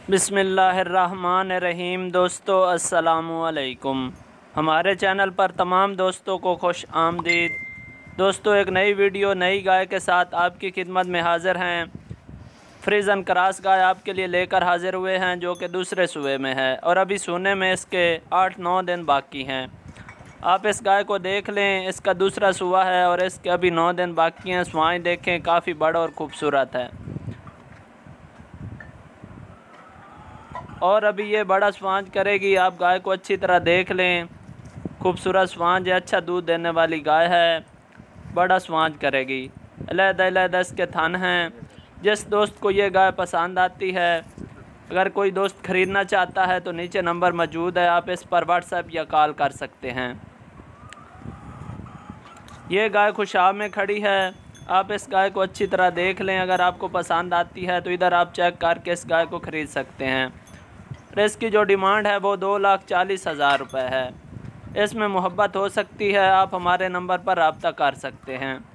बिस्मिल्लाहिर्रहमानिर्रहीम। दोस्तों अस्सलामुअलैकुम। हमारे चैनल पर तमाम दोस्तों को खुश आमदीद। दोस्तों एक नई वीडियो नई गाय के साथ आपकी खिदमत में हाज़िर हैं। फ्रीजन क्रॉस गाय आपके लिए लेकर हाज़िर हुए हैं जो कि दूसरे सूबे में है और अभी सूने में इसके 8-9 दिन बाकी हैं। आप इस गाय को देख लें, इसका दूसरा सूबा है और इसके अभी 9 दिन बाकी हैं। स्वाई देखें, काफ़ी बड़ा और ख़ूबसूरत है और अभी ये बड़ा स्वांज करेगी। आप गाय को अच्छी तरह देख लें, खूबसूरत स्वांज है, अच्छा दूध देने वाली गाय है, बड़ा स्वांज करेगी। अलग-अलग इसके थन हैं। जिस दोस्त को ये गाय पसंद आती है, अगर कोई दोस्त ख़रीदना चाहता है तो नीचे नंबर मौजूद है, आप इस पर व्हाट्सएप या कॉल कर सकते हैं। ये गाय खुशाब में खड़ी है। आप इस गाय को अच्छी तरह देख लें, अगर आपको पसंद आती है तो इधर आप चेक करके इस गाय को ख़रीद सकते हैं। इसकी जो डिमांड है वो 2,40,000 रुपये है। इसमें मोहब्बत हो सकती है, आप हमारे नंबर पर रब्ता कर सकते हैं।